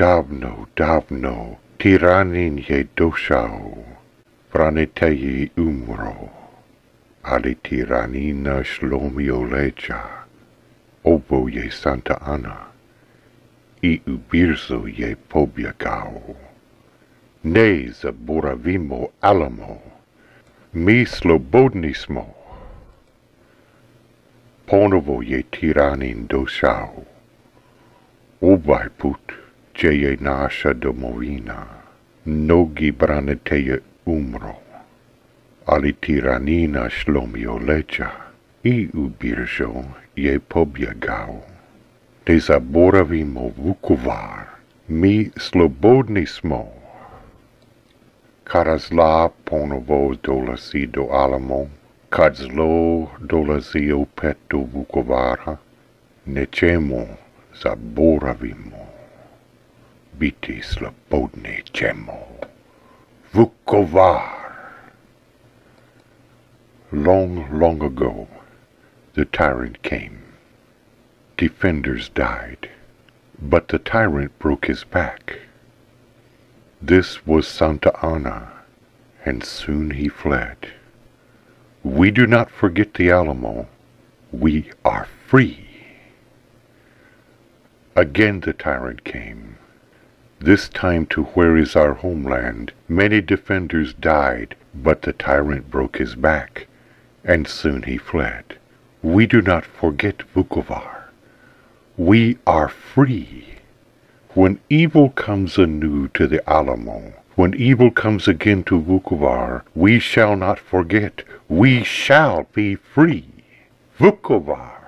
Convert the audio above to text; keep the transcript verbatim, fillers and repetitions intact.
Davno, davno, Tiranin je došao, Branitelji umro, ali tiranina slomio leđa, oboje Santa Ana, i ubrzo je pobjegao. Ne zaboravimo Alamo, mi slobodni smo. Ponovo je Tiranin došao, ovaj put gdje je naša domovina. Mnogi branitelji umro, ali tiranina slomio leđa i ubrzo je pobjegao. Ne zaboravimo Vukovar, mi slobodni smo. Kada zla ponovo dolazi do Alamo, kad zlo dolazi opet do Vukovara, nećemo, zaboravimo, biti slobodni ćemo. Vukovar. Long, long ago, the tyrant came. Defenders died, but the tyrant broke his back. This was Santa Ana, and soon he fled. We do not forget the Alamo. We are free. Again the tyrant came, this time to where is our homeland. Many defenders died, but the tyrant broke his back, and soon he fled. We do not forget Vukovar. We are free. When evil comes anew to the Alamo, when evil comes again to Vukovar, we shall not forget. We shall be free. Vukovar.